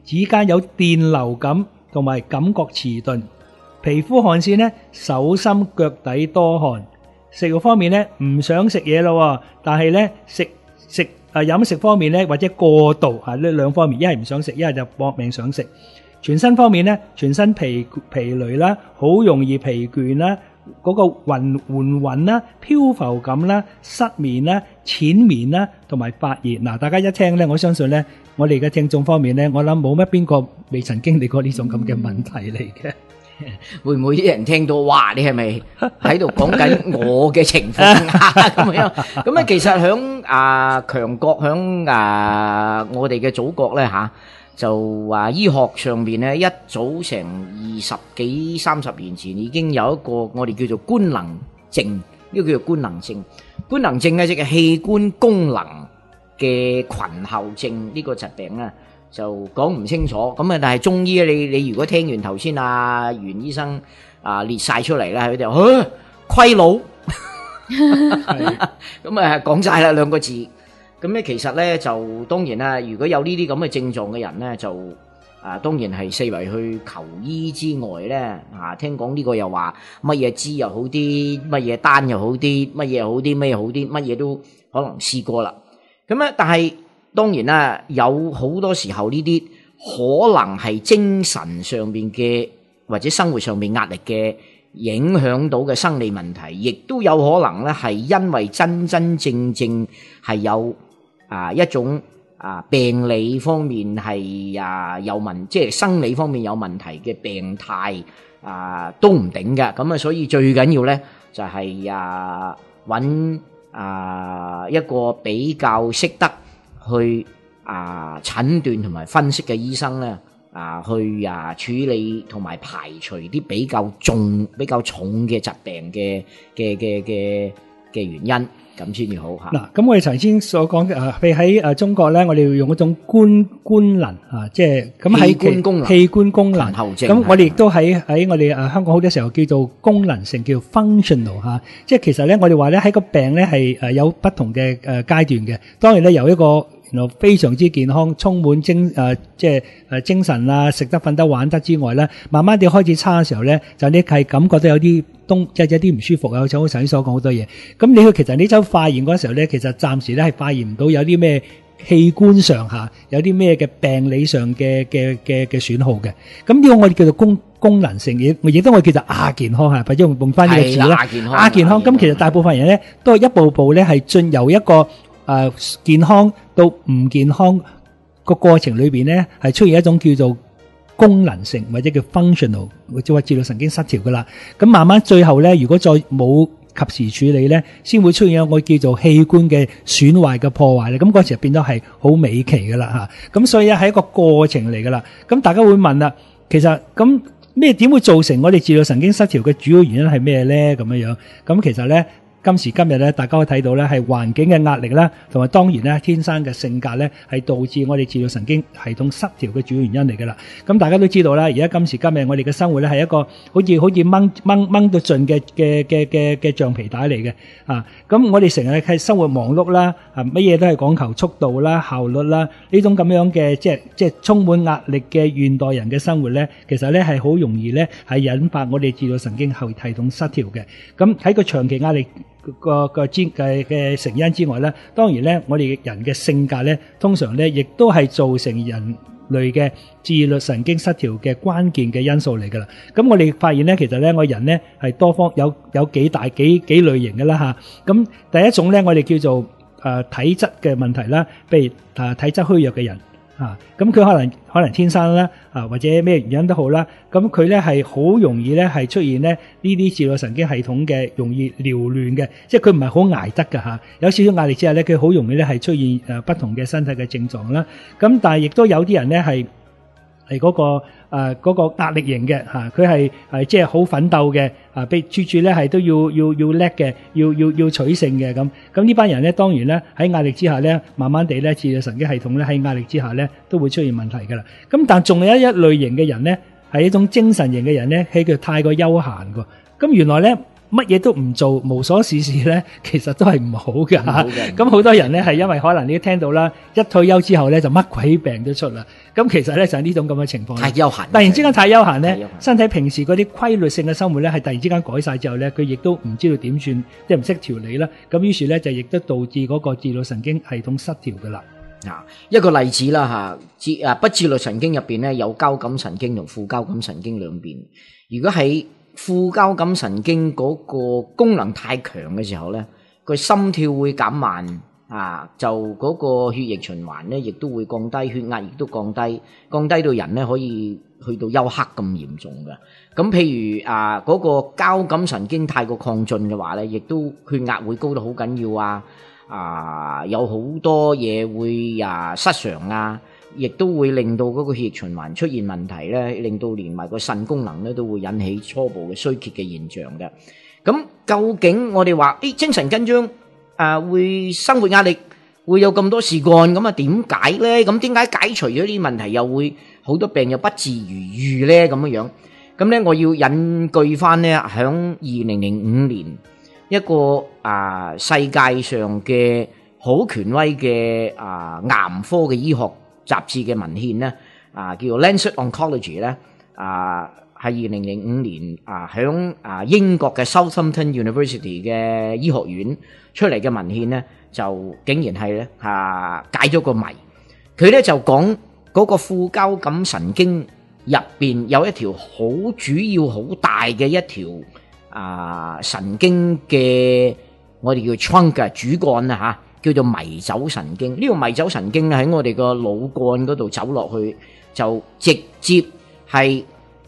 指間有電流感同埋感覺遲鈍，皮膚汗腺呢，手心腳底多汗。食慾方面呢，唔想食嘢咯，但係呢飲食方面呢，或者過度呢兩方面，一係唔想食，一係就搏命想食。全身方面呢，全身疲累啦，好容易疲倦啦，嗰個暈啦、漂浮感啦、失眠啦、淺眠啦，同埋發熱。嗱，大家一聽呢，我相信呢，我哋嘅聽眾方面呢，我諗冇乜邊個未曾經歷過呢種咁嘅問題嚟嘅。 會唔會啲人聽到哇？你係咪喺度講緊我嘅情況啊？咁樣咁啊，其實響強國響我哋嘅祖國咧吓，就話醫學上邊咧一早成20幾30年前已經有一個我哋叫做官能症，呢個叫做官能症。官能症咧即係器官功能嘅群後症呢個疾病咧。就講唔清楚，咁啊！但係中醫你如果聽完頭先袁醫生列晒出嚟咧，佢哋話虧佬，咁啊講晒啦兩個字。咁咧其實咧就當然啦，如果有呢啲咁嘅症狀嘅人咧，就當然係四圍去求醫之外咧，聽講呢個又話乜嘢支又好啲，乜嘢丹又好啲，乜嘢好啲，乜嘢好啲，乜嘢都可能試過啦。咁咧，但係。當然啦，有好多時候呢啲可能係精神上面嘅或者生活上面壓力嘅影響到嘅生理問題，亦都有可能咧係因為真正係有一種病理方面係有問，即係生理方面有問題嘅病態都唔定嘅。咁啊，所以最緊要咧就係揾一個比較識得去診斷同埋分析嘅醫生咧，去處理同埋排除啲比較重嘅疾病嘅原因，咁先至好嚇。嗱， 咁我哋頭先所講嘅譬如喺中國咧，我哋要用一種官能即係咁喺器官功能後症。咁我哋亦都喺我哋香港好多時候叫做功能性，叫 functional 嚇。即係其實咧，我哋話咧喺個病咧係有不同嘅階段嘅。當然咧，由一個非常之健康，充滿精神啊，食得、瞓得、玩得之外咧，慢慢地開始差嘅時候咧，就你係感覺到有啲即係有啲唔舒服啊，好似我頭先所講好多嘢。咁你其實你走化驗嗰時候咧，其實暫時咧係化驗唔到有啲咩器官上有啲咩嘅病理上嘅損耗嘅。咁呢個我哋叫做功能性嘅，亦都我哋叫做亞健康或者用翻呢個字啦。亞健康咁其實大部分人咧都係一步步咧係由一個健康到唔健康個過程裏邊咧，係出現一種叫做功能性或者叫 functional， 即係話自律神經失調噶啦。咁慢慢最後咧，如果再冇及時處理咧，先會出現一個叫做器官嘅損壞嘅破壞咧。咁嗰時就變咗係好尾期噶啦吓。咁所以咧係一個過程嚟噶啦。咁大家會問啦，其實咁點會造成我哋自律神經失調嘅主要原因係咩咧？咁樣樣咁其實咧。今時今日咧，大家可以睇到咧，係環境嘅壓力啦，同埋當然咧，天生嘅性格咧，係導致我哋自律神經系統失調嘅主要原因嚟噶啦。咁大家都知道啦，而家今時今日我哋嘅生活咧係一個好似掹到盡嘅橡皮帶嚟嘅咁我哋成日係生活忙碌啦，乜嘢都係講求速度啦、效率啦，呢種咁樣嘅即係充滿壓力嘅現代人嘅生活咧，其實咧係好容易咧係引發我哋自律神經系統失調嘅。咁喺個長期壓力嘅成因之外咧，當然咧，我哋人嘅性格咧，通常咧，亦都係造成人類嘅自律神經失調嘅關鍵嘅因素嚟噶啦。咁我哋發現咧，其實咧，我人咧係多方有幾大幾類型嘅啦吓。咁第一種咧，我哋叫做體質嘅問題啦，譬如體質虛弱嘅人。咁佢可能天生啦，或者咩原因都好啦，咁佢咧係好容易咧係出現咧呢啲自律神經系統嘅容易撩亂嘅，即係佢唔係好捱得㗎吓，有少少壓力之下咧，佢好容易咧係出現不同嘅身體嘅症狀啦。咁但係亦都有啲人咧係嗰個壓力型嘅吓，佢係即係好奮鬥嘅被處處咧係都要叻嘅，要取勝嘅咁呢班人咧，當然咧喺壓力之下咧，慢慢地咧自律神經系統咧喺壓力之下咧都會出現問題噶啦。咁但仲有一類型嘅人咧，係一種精神型嘅人咧，係叫太過休閒噶。咁原來咧乜嘢都唔做，無所事事咧，其實都係唔好㗎。 唔好嘅咁好多人咧係因為可能你都聽到啦，一退休之後咧就乜鬼病都出啦。咁其實咧就係呢種咁嘅情況。 太休閒， 突然之間太休閒咧太休閒， 身體平時嗰啲規律性嘅生活咧係突然之間改晒之後咧，佢亦都唔知道點算，即係唔識調理啦。咁於是咧就亦都導致嗰個自律神經系統失調㗎啦。 一個例子啦嚇，不自律神經入邊咧有交感神經同副交感神經兩邊。如果喺副交感神經嗰個功能太強嘅時候咧，佢心跳會減慢就嗰個血液循環咧亦都會降低，血壓亦都降低到人咧可以去到休克咁嚴重嘅。咁譬如嗰個交感神經太過亢進嘅話咧，亦都血壓會高到好緊要有好多嘢會失常亦都會令到嗰個血液循環出現問題咧，令到連埋個腎功能咧都會引起初步嘅衰竭嘅現象嘅。咁究竟我哋話精神緊張會生活壓力會有咁多事幹，咁點解咧？咁點解解除咗呢啲問題又會好多病又不治如愈咧？咁樣咁咧，我要引據翻咧響2005年一個世界上嘅好權威嘅癌科嘅醫學雜誌嘅文獻咧，叫做 Lancet Oncology 咧，係2005年響英國嘅 Southampton University 嘅醫學院出嚟嘅文獻咧，就竟然係咧解咗個謎。佢咧就講嗰個副交感神經入邊有一條好主要好大嘅一條神經嘅，我哋叫 trunk 嘅主幹叫做迷走神經。呢個迷走神經咧喺我哋個腦幹嗰度走落去，就直接係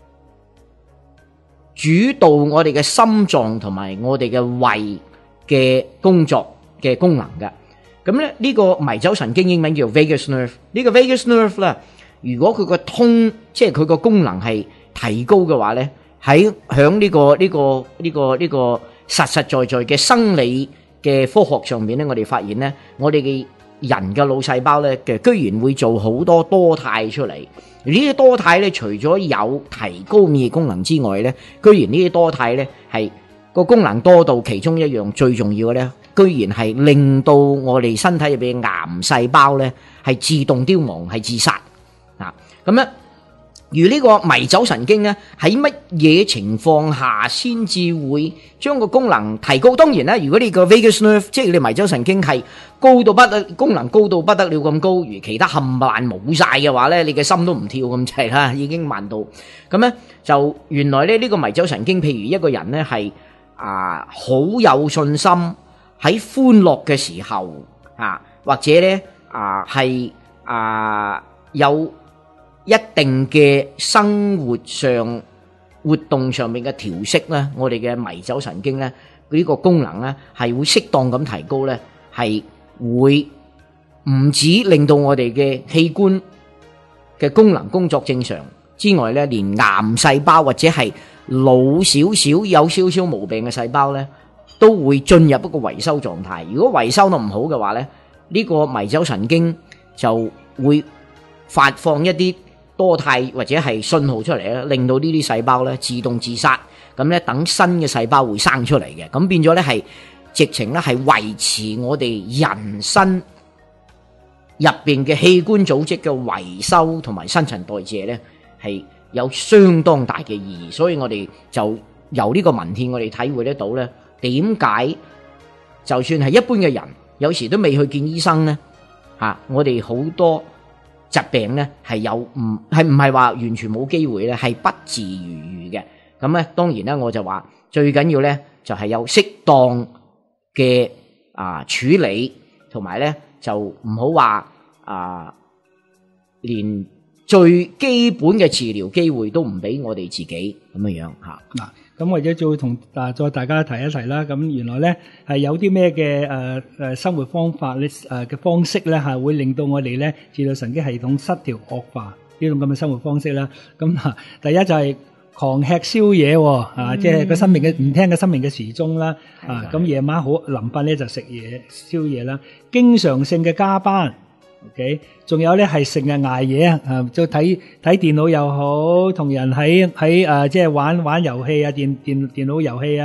主導我哋嘅心臟同埋我哋嘅胃嘅工作嘅功能嘅。咁咧呢個迷走神經英文叫 vagus nerve。呢個 vagus nerve 咧，如果佢個通，即係佢個功能係提高嘅話咧，響呢個實實在在嘅生理嘅科學上面咧，我哋發現咧，我哋嘅人嘅腦細胞咧嘅居然會做好多多肽出嚟。而呢啲多肽咧，除咗有提高免疫功能之外咧，居然呢啲多肽咧係個功能多到其中一樣最重要嘅咧，居然係令到我哋身體入邊嘅癌細胞咧係自動凋亡，係自殺咁咧。而呢個迷走神經咧，喺乜嘢情況下先至會將個功能提高？當然啦，如果你個 vagus nerve 即係你迷走神經係高到功能高到不得了咁高，如其他冚唪唥冇晒嘅話咧，你嘅心都唔跳咁滯啦，已經慢到咁咧。就原來咧呢個迷走神經，譬如一個人咧係好有信心喺歡樂嘅時候或者咧係有一定嘅生活上活動上面嘅調適咧，我哋嘅迷走神經咧呢個功能咧係會適當咁提高咧，係會唔止令到我哋嘅器官嘅功能工作正常之外咧，連癌細胞或者係老少少有少少毛病嘅細胞咧，都會進入一個維修狀態。如果維修得唔好嘅話咧，呢個迷走神經就會發放一啲多肽或者係信號出嚟咧，令到呢啲細胞咧自動自殺，咁咧等新嘅細胞會生出嚟嘅，咁變咗咧係直情咧係維持我哋人身入邊嘅器官組織嘅維修同埋新陳代謝咧係有相當大嘅意義。所以我哋就由呢個文獻我哋體會得到咧，點解就算係一般嘅人有時都未去見醫生咧我哋好多疾病咧係唔係話完全冇機會咧，係不治如愈嘅。咁咧當然咧，我就話最緊要咧就係有適當嘅處理，同埋咧就唔好話連最基本嘅治療機會都唔俾我哋自己咁樣嚇。 咁或者再同再大家提一提啦。咁原來咧係有啲咩嘅生活方法咧嘅方式咧會令到我哋咧自律神經系統失調惡化呢種咁嘅生活方式啦。咁第一就係狂吃宵夜即係個生命嘅唔聽嘅生命嘅時鐘啦。咁夜晚好臨瞓咧就食嘢宵夜啦。經常性嘅加班。OK， 仲有咧係成日捱夜就睇電腦又好，同人喺即係玩遊戲電腦遊戲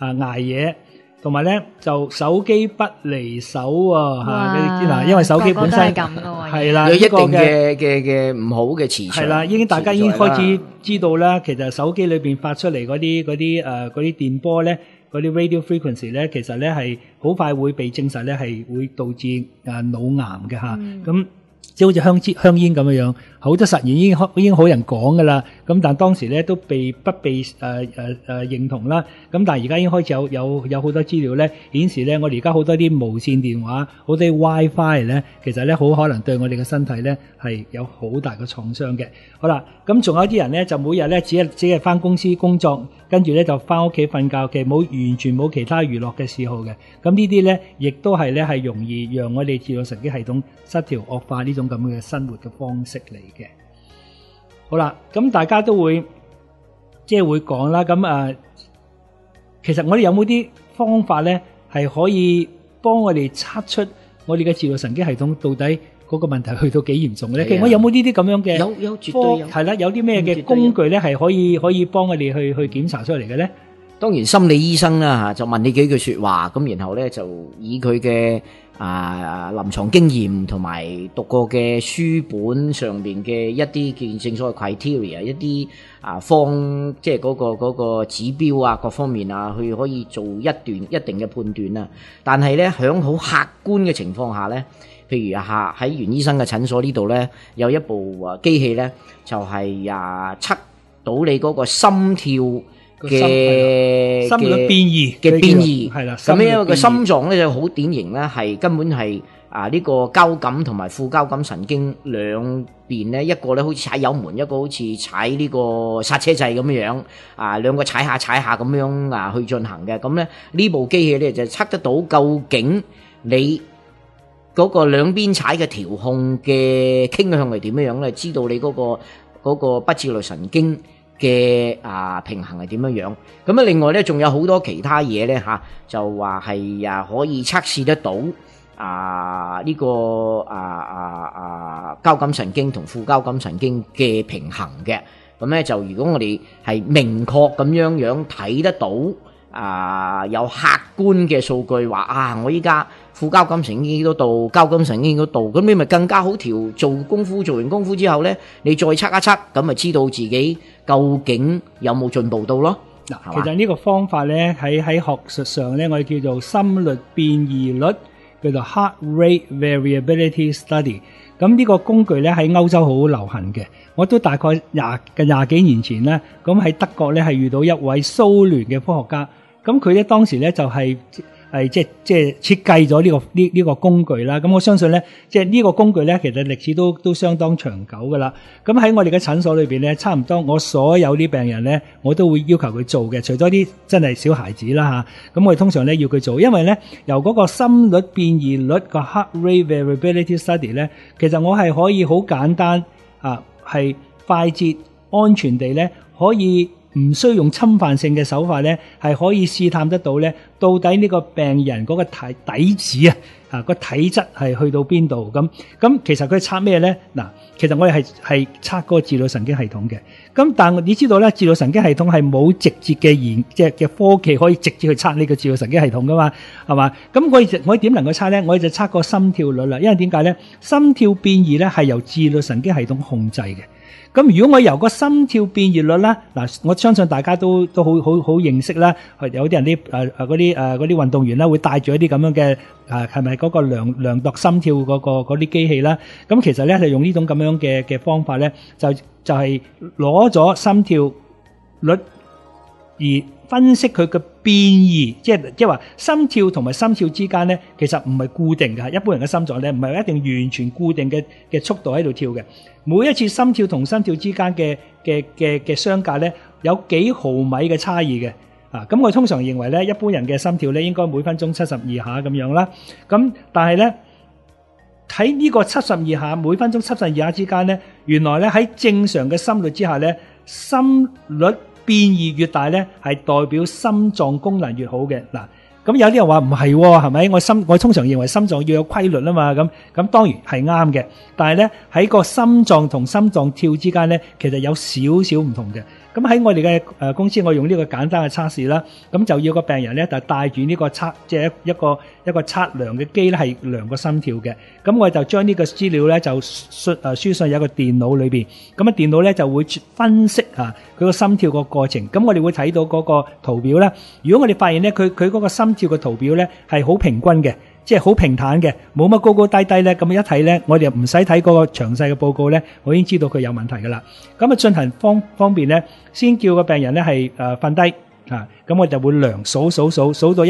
捱夜，同埋咧就手機不離手啊哇嚇！嗱，因為手機本身個個都係咁㗎喎係啦， 有一定呢個嘅唔好嘅磁場。 係啦，大家已經開始知道啦。其實手機裏邊發出嚟嗰啲電波咧，嗰啲 radio frequency 咧，其實咧係好快會被證實咧係會導致腦癌嘅嚇。咁即係好似香煙咁樣樣，好多實驗已經好人講噶啦。咁但當時咧都不被認同啦。咁但係而家已經開始有好多資料咧顯示咧，我哋而家好多啲無線電話、好多啲 WiFi 咧，其實咧好可能對我哋嘅身體咧係有好大嘅創傷嘅。好啦，咁仲有啲人咧就每日咧只係翻公司工作，跟住咧就翻屋企瞓覺嘅，完全冇其他娛樂嘅嗜好嘅。咁呢啲咧亦都係咧係容易讓我哋自律神經系統失調惡化呢種咁嘅生活嘅方式嚟嘅。好啦，咁大家都會講啦，咁其實我哋有冇啲方法咧係可以幫我哋測出我哋嘅自律神經系統到底嗰個問題去到幾嚴重嘅咧？其實我有冇呢啲咁樣嘅有絕對有係啦，有啲咩嘅工具咧係可以幫我哋去檢查出嚟嘅咧？ 當然心理醫生啦嚇，就問你幾句説話，咁然後咧就以佢嘅臨床經驗同埋讀過嘅書本上邊嘅一啲正所謂 criteria， 一啲即係嗰個指標啊，各方面啊，佢可以做一定嘅判斷啦。但係咧喺好客觀嘅情況下咧，譬如喺袁醫生嘅診所呢度咧，有一部機器咧，就係測到你嗰個心跳嘅心率變異係啦， 咁因為個心臟咧就好典型咧，係根本係呢個交感同埋副交感神經兩邊咧，一個咧好似踩油門，一個好似踩呢個剎車掣咁樣兩個踩下咁樣去進行嘅。咁咧呢部機器咧就測得到究竟你嗰個兩邊踩嘅調控嘅傾向係點樣咧，知道你嗰個不自律神經嘅平衡係點樣。咁啊另外咧仲有好多其他嘢咧就話係可以測試得到呢個交感神經同副交感神經嘅平衡嘅。咁咧就如果我哋係明確咁樣睇得到有客觀嘅數據話我依家副交感神經幾多度，交感神經幾多度，咁你咪更加好調。做完功夫之後咧，你再測一測，咁咪知道自己究竟有冇進步到咯。 嗱，其實呢個方法咧喺學術上咧，我哋叫做心率變異率，叫做 Heart Rate Variability Study。咁呢個工具咧喺歐洲好流行嘅，我都大概廿幾年前咧，咁喺德國咧係遇到一位蘇聯嘅科學家，咁佢咧當時咧就係即係設計咗呢個工具啦。咁我相信咧，即係呢個工具咧，其實歷史都相當長久噶啦。咁喺我哋嘅診所裏邊咧，差唔多我所有啲病人咧，我都會要求佢做嘅，除咗啲真係小孩子啦嚇。咁我哋通常咧要佢做，因為咧由嗰個心率變異率個 Heart Rate Variability Study 咧，其實我係可以好簡單係快捷安全地咧可以。唔需要用侵犯性嘅手法咧，係可以試探得到咧，到底呢個病人嗰個底子個體質係去到邊度咁其實佢測咩咧？嗱，其實我哋係測嗰個自律神經系統嘅。咁但係你知道咧，自律神經系統係冇直接嘅科技可以直接去測呢個自律神經系統噶嘛，係嘛？咁我點能夠測咧？我哋就測個心跳率啦。因為點解咧？心跳變異咧係由自律神經系統控制嘅。咁如果我由個心跳變異率啦，嗱，我相信大家都好認識啦。有啲人嗰啲運動員啦，會帶住一啲咁樣嘅係咪嗰個量度心跳嗰啲機器啦？咁其實咧係用呢種咁樣嘅方法咧，就係攞咗心跳率而分析佢嘅變異，即係話心跳同埋心跳之間咧，其實唔係固定嘅。一般人嘅心臟咧唔係一定完全固定嘅速度喺度跳嘅。每一次心跳同心跳之間嘅相隔咧，有幾毫米嘅差異嘅。咁我通常認為咧，一般人嘅心跳咧應該每分鐘72下咁樣啦。咁但係咧喺呢個72下每分鐘72下之間咧，原來咧喺正常嘅心率之下咧，心率變異越大咧，係代表心臟功能越好嘅。嗱，咁有啲人話唔係，係咪？我通常認為心臟要有規律啊嘛，咁當然係啱嘅。但係咧喺個心臟同心臟跳之間咧，其實有少少唔同嘅。 咁喺我哋嘅公司，我用呢個簡單嘅測試啦，咁就要個病人咧就帶住呢個即係一個測量嘅機咧，係量個心跳嘅。咁我就將呢個資料咧就輸上有一個電腦裏邊，咁啊電腦咧就會分析佢個心跳個過程。咁我哋會睇到嗰個圖表啦。如果我哋發現咧佢嗰個心跳嘅圖表咧係好平均嘅，即係好平坦嘅，冇乜高高低低咧，咁一睇咧，我哋唔使睇嗰個詳細嘅報告咧，我已經知道佢有問題噶啦。咁啊進行方便咧，先叫個病人咧係瞓低咁我就會量數到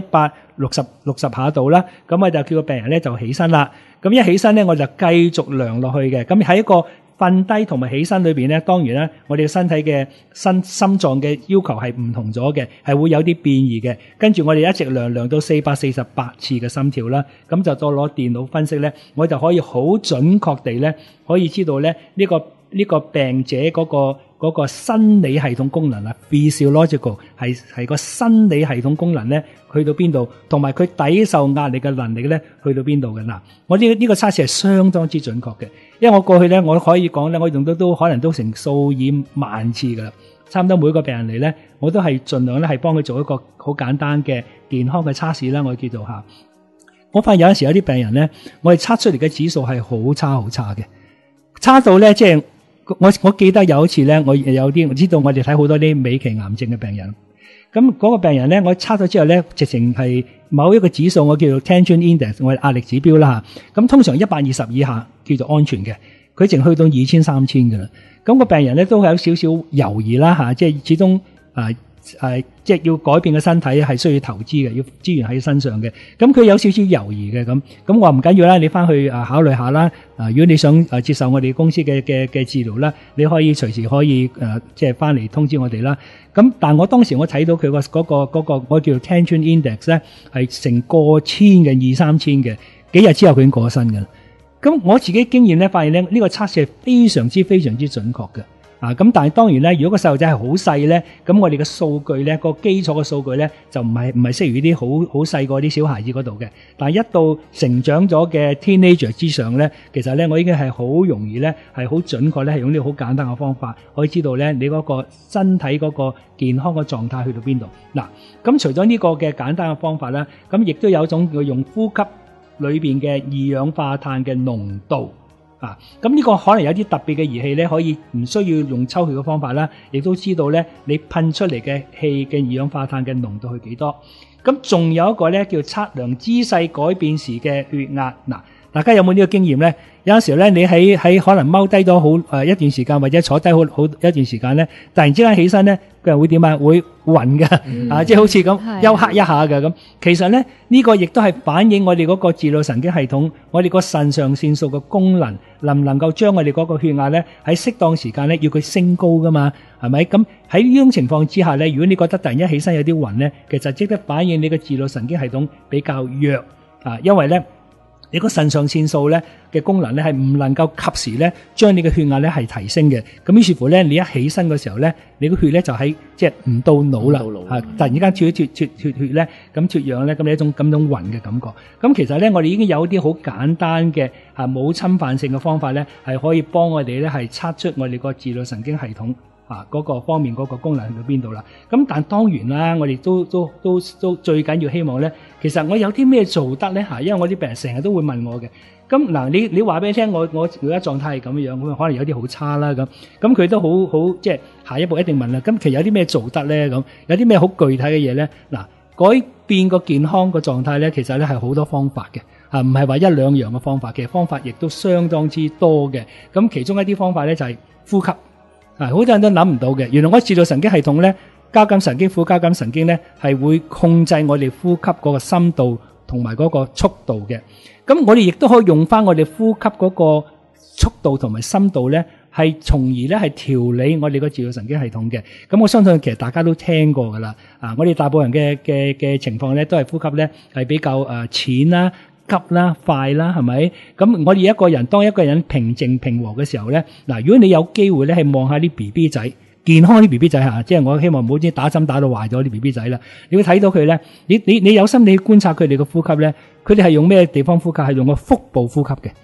160下度啦。咁我就叫個病人咧就起身啦。咁一起身咧，我就繼續量落去嘅。咁喺一個瞓低同埋起身裏邊咧，當然啦，我哋身體嘅心臟嘅要求係唔同咗嘅，係會有啲變異嘅。跟住我哋一直量到448次嘅心跳啦，咁就再攞電腦分析咧，我就可以好準確地咧，可以知道咧呢個病者嗰個生理系統功能啊 ，physiological 係個生理系統功能咧去到邊度，同埋佢抵受壓力嘅能力咧去到邊度嘅嗱。我呢個測試係相當之準確嘅，因為我過去咧我可以講咧，我用到可能都成數以萬次噶啦，差唔多每個病人嚟咧，我都係盡量咧係幫佢做一個好簡單嘅健康嘅測試啦，我叫做下。我發現有陣時有啲病人咧，我哋測出嚟嘅指數係好差嘅，差到咧即係。我記得有一次咧，我知道我哋睇好多啲尾期癌症嘅病人，咁嗰個病人咧，我測咗之後咧，直情係某一個指數，我叫做 tension index， 我哋壓力指標啦吓。咁通常120以下叫做安全嘅，佢淨去到2000、3000噶啦。咁個病人咧都係有少少猶豫啦吓，即係始終即係要改變嘅身體係需要投資嘅，要資源喺身上嘅。咁佢有少少猶豫嘅咁我話唔緊要啦，你翻去考慮下啦。如果你想接受我哋公司嘅治療啦，你可以隨時可以即係翻嚟通知我哋啦。咁但我當時我睇到佢嗰個我叫 tension index 咧係成過千嘅2、3千嘅，幾日之後佢已經過咗身㗎啦。咁我自己經驗咧發現咧呢個測試係非常之準確嘅。咁但係當然咧，如果個細路仔係好細咧，咁我哋嘅數據咧，個基礎嘅數據咧，就唔係適宜啲好細個啲小孩子嗰度嘅。但係一到成長咗嘅 teenager 之上咧，其實咧我已經係好容易咧，係好準確咧，係用呢個好簡單嘅方法，可以知道咧你嗰個身體嗰個健康嘅狀態去到邊度。嗱，咁除咗呢個嘅簡單嘅方法啦，咁亦都有一種叫用呼吸裏邊嘅二氧化碳嘅濃度。咁呢個可能有啲特別嘅儀器咧，可以唔需要用抽血嘅方法啦，亦都知道咧你噴出嚟嘅氣嘅二氧化碳嘅濃度係幾多。咁仲有一個咧叫測量姿勢改變時嘅血壓。嗱，大家有冇呢個經驗咧？有陣時咧，你喺可能踎低咗好一段時間，或者坐低好一段時間咧，突然之間起身咧，佢又會點啊？會暈㗎，即係好似咁休克一下㗎咁。其實咧呢個亦都係反映我哋嗰個自律神經系統，我哋個腎上腺素嘅功能能唔能夠將我哋嗰個血壓咧喺適當時間咧要佢升高㗎嘛？係咪？咁喺呢種情況之下咧，如果你覺得突然一起身有啲暈咧，其實即刻反映你嘅自律神經系統比較弱因為咧。你個腎上腺素咧嘅功能咧係唔能夠及時咧將你嘅血壓咧係提升嘅，咁於是乎咧你一起身嘅時候咧，你個血咧就喺即係唔到腦啦，突然間脫血咧，咁脫氧咧，咁你一種咁種暈嘅感覺。咁其實咧我哋已經有啲好簡單嘅冇侵犯性嘅方法咧，係可以幫我哋咧係測出我哋個自律神經系統嗰個方面嗰個功能去到邊度啦。咁但當然啦，我哋都最緊要希望咧，其實我有啲咩做得咧因為我啲病人成日都會問我嘅。咁嗱，你話俾你聽，我而家狀態係咁樣，咁可能有啲好差啦咁佢都好即係下一步一定問啦。咁其實有啲咩做得咧？咁有啲咩好具體嘅嘢咧？嗱，改變個健康個狀態咧，其實咧係好多方法嘅唔係話一兩樣嘅方法嘅，方法亦都相當之多嘅。咁其中一啲方法咧就係呼吸。好多人都諗唔到嘅，原來我自律神經系統咧，交感神經、副交感神經咧，係會控制我哋呼吸嗰個深度同埋嗰個速度嘅。咁我哋亦都可以用翻我哋呼吸嗰個速度同埋深度咧，係從而咧係調理我哋個自律神經系統嘅。咁我相信其實大家都聽過噶啦。我哋大部分人嘅情況咧，都係呼吸咧係比較淺啦、急啦、快啦，係咪？咁我哋當一個人平靜平和嘅時候咧，嗱，如果你有機會咧係望下啲 BB 仔，健康啲 BB 仔即係我希望唔好打針打到壞咗啲 BB 仔啦，你會睇到佢咧，你有心你去觀察佢哋嘅呼吸咧，佢哋係用咩地方呼吸？係用個腹部呼吸嘅。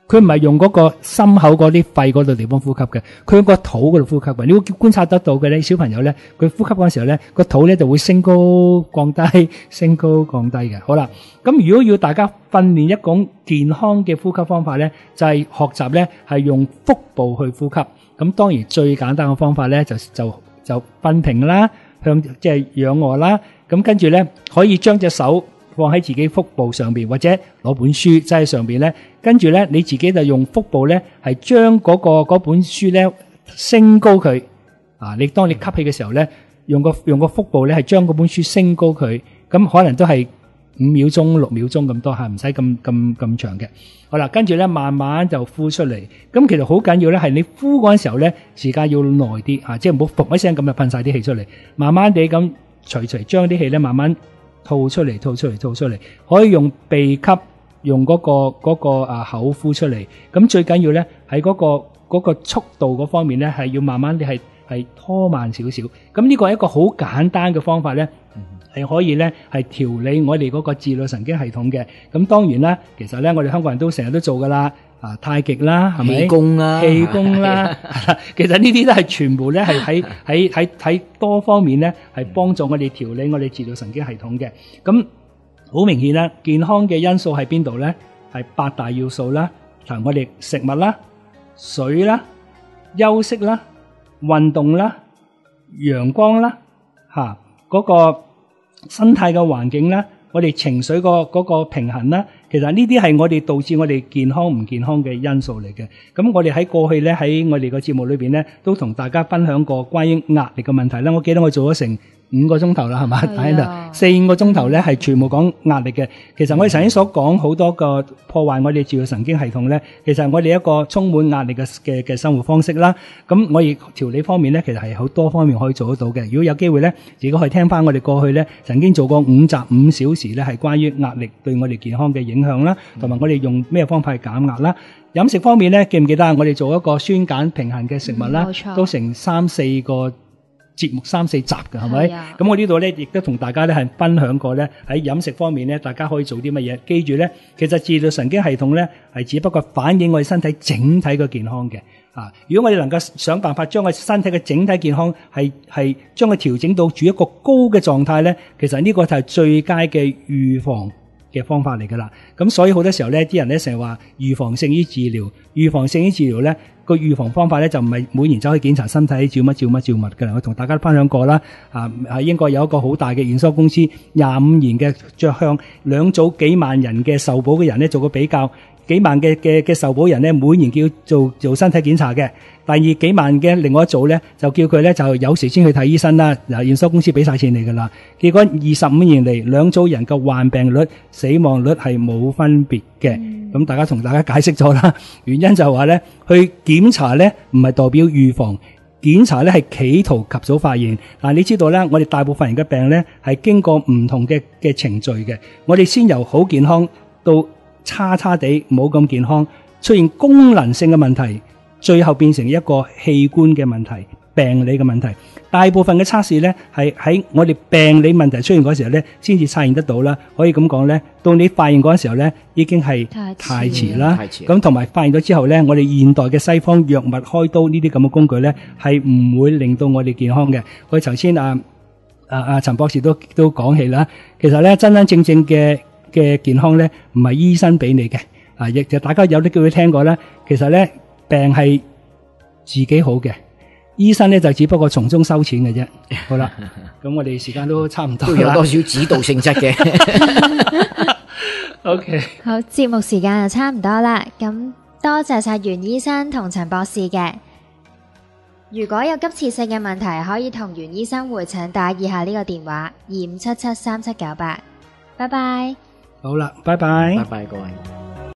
佢唔係用嗰個心口嗰啲肺嗰度地方呼吸嘅，佢用個肚嗰度呼吸嘅。你會觀察得到嘅咧，小朋友咧，佢呼吸嗰陣時候咧，個肚咧就會升高降低，升高降低嘅。好啦，咁如果要大家訓練一種健康嘅呼吸方法咧，就係學習咧係用腹部去呼吸。咁當然最簡單嘅方法咧就瞓平啦，向即係仰臥啦。咁跟住咧可以將隻手放喺自己腹部上邊，或者攞本書擠喺上邊咧，跟住咧你自己就用腹部咧係將嗰本書咧升高佢。你當你吸氣嘅時候咧，用個腹部咧係將嗰本書升高佢，咁可能都係5秒鐘、6秒鐘咁多嚇，唔使咁長嘅。好啦，跟住咧慢慢就呼出嚟。咁其實好緊要咧，係你呼嗰陣時候咧，時間要耐啲嚇，即係唔好噗一聲咁就噴晒啲氣出嚟，慢慢地咁隨將啲氣咧慢慢吐出嚟，可以用鼻吸，用嗰個口呼出嚟。咁最緊要咧喺嗰個速度嗰方面咧，係要慢慢地係拖慢少少。咁呢個係一個好簡單嘅方法咧，係可以咧係調理我哋嗰個自律神經系統嘅。咁當然啦，其實咧我哋香港人都成日都做噶啦，太極啦，係咪？氣功啦，其實呢啲都係全部咧係喺多方面咧係幫助我哋調理我哋自律神經系統嘅。咁好明顯啦，健康嘅因素喺邊度咧？係8大要素啦，同我哋食物啦、水啦、休息啦、運動啦、陽光啦，嗰個生態嘅環境啦，我哋情緒嗰個平衡啦，其實呢啲係我哋導致我哋健康唔健康嘅因素嚟嘅。咁我哋喺過去咧喺我哋個節目裏邊咧，都同大家分享過關於壓力嘅問題啦。我記得我做咗成5個鐘頭啦，係嘛？喺度4-5個鐘頭咧，係全部講壓力嘅。其實我哋曾經所講好多個破壞我哋自律神經系統咧，其實係我哋一個充滿壓力嘅生活方式啦。咁我哋調理方面咧，其實係好多方面可以做得到嘅。如果有機會咧，自己可以聽翻我哋過去咧曾經做過5集5小時咧，係關於壓力對我哋健康嘅影響啦，同埋我哋用咩方法去減壓啦。飲食方面咧，記唔記得我哋做一個酸鹼平衡嘅食物啦，都成3-4個節目3-4集嘅，係咪？咁我呢度咧亦都同大家咧係分享過咧喺飲食方面咧，大家可以做啲乜嘢？記住咧，其實自律神經系統咧係只不過反映我哋身體整體嘅健康嘅。如果我哋能夠想辦法將我哋身體嘅整體健康係將佢調整到住一個高嘅狀態咧，其實呢個就係最佳嘅預防嘅方法嚟噶啦。咁所以好多時候咧，啲人咧成日話預防勝於治療，預防勝於治療咧。個預防方法咧就唔係每年走去檢查身體照乜噶啦，我同大家分享過啦。喺英國有一個好大嘅驗收公司，25年嘅着向2組幾萬人嘅受保嘅人咧做個比較，幾萬嘅受保人咧每年叫做身體檢查嘅，第二幾萬嘅另外一組咧就叫佢咧就有時先去睇醫生啦。驗收公司俾晒錢你噶啦，結果25年嚟2組人嘅患病率、死亡率係冇分別嘅。咁大家同大家解釋咗啦，原因就係話咧，去檢查咧唔係代表預防，檢查咧係企圖及早發現。嗱，你知道咧，我哋大部分人嘅病咧係經過唔同嘅程序嘅，我哋先由好健康到差地冇咁健康，出現功能性嘅問題，最後變成一個器官嘅問題、病理嘅問題。大部分嘅測試咧係喺我哋病理問題出現嗰時候咧先至發現得到啦。可以咁講咧，到你發現嗰陣時候咧已經係太遲啦。咁同埋發現咗之後咧，我哋現代嘅西方藥物開刀呢啲咁嘅工具咧係唔會令到我哋健康嘅。我哋頭先陳博士都講起啦，其實咧真正嘅健康咧唔係醫生俾你嘅。亦就大家有啲機會聽過啦，其實咧病係自己好嘅。醫生咧就只不過從中收錢嘅啫。好啦，咁我哋時間都差唔多啦，都有多少指導性質嘅。OK， 好，節目時間就差唔多啦。咁多謝晒袁醫生同陳博士嘅。如果有急切性嘅問題，可以同袁醫生會診打以下呢個電話：25773798。拜拜。好啦，拜拜，拜拜各位。